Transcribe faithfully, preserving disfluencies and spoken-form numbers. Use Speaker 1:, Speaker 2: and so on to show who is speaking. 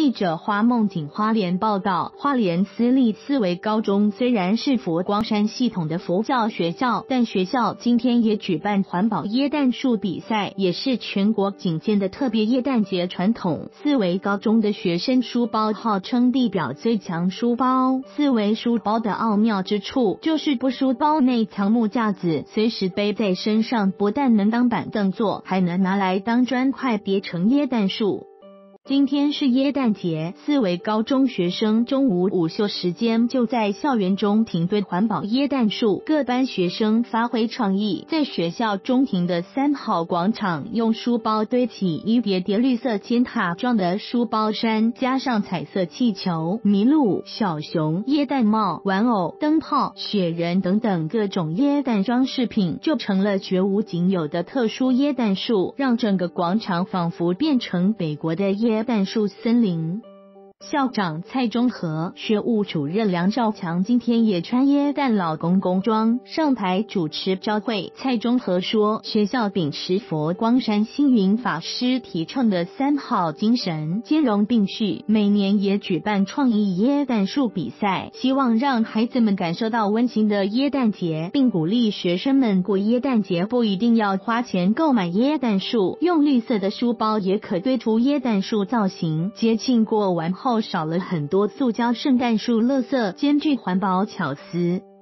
Speaker 1: 记者花梦景花莲报道，花莲私立四维高中虽然是佛光山系统的佛教学校，但学校今天也举办环保耶诞树比赛，也是全国仅见的特别耶诞节传统。四维高中的学生书包号称地表最强书包。四维书包的奥妙之处就是不书包内藏木架子，随时背在身上，不但能当板凳坐，还能拿来当砖块叠成耶诞树。今天是耶诞节，四维高中学生中午午休时间就在校园中停堆环保耶诞树，各班学生发挥创意，在学校中庭的三号广场用书包堆起一叠叠绿色尖塔状的书包山，加上彩色气球、麋鹿、小熊、耶诞帽、玩偶、灯泡、雪人等等各种耶诞装饰品，就成了绝无仅有的特殊耶诞树，让整个广场仿佛变成北国的耶耶诞树森林。校长蔡中和、学务主任梁兆强今天也穿耶诞老公公装上台主持朝会。蔡中和说，学校秉持佛光山星云法师提倡的三好精神，兼容并蓄，每年也举办创意耶诞树比赛，希望让孩子们感受到温馨的耶诞节，并鼓励学生们过耶诞节不一定要花钱购买耶诞树，用绿色的书包也可堆出耶诞树造型。节庆过完后少了很多塑胶圣诞树垃圾，兼具环保巧思。